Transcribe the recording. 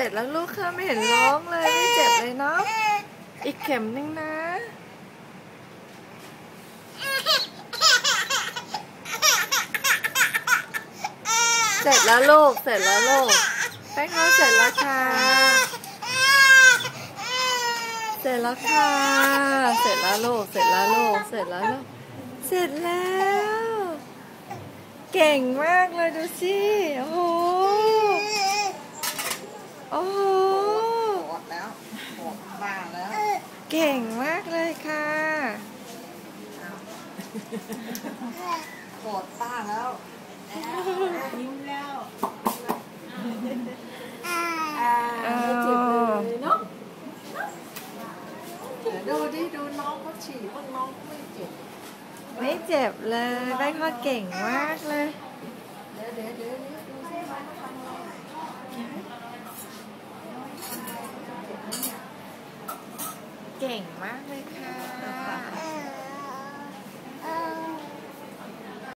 ร็จแล้วลูกค่ะไม่เห็นร้องเลยไม่เจ็บเลยเนาะอีกเข็มนึงนะเสร็จแล้วลูกเสร็จแล้วลูกแป้งน้อยเสร็จแล้วค่ะเสร็จแล้วค่ะเสร็จแล้วลูกเสร็จแล้วลูกเสร็จแล้วลูกเสร็จแล้วเก่งมากเลยดูสิโอ้โหโอ้โหโกรธแล้วโกรธบ้าแล้วเก่งมากเลยค่ะโกรธป้าแล้วยิ้มแล้วไม่เจ็บเลยเนาะดูดิดูน้องเขาฉี่พวกน้องไม่เจ็บไม่เจ็บเลยแป้งทอดเก่งมากเลยเดี๋ยวดูสิว่าเขาทำอะไรเก่งมากเลยค่ะ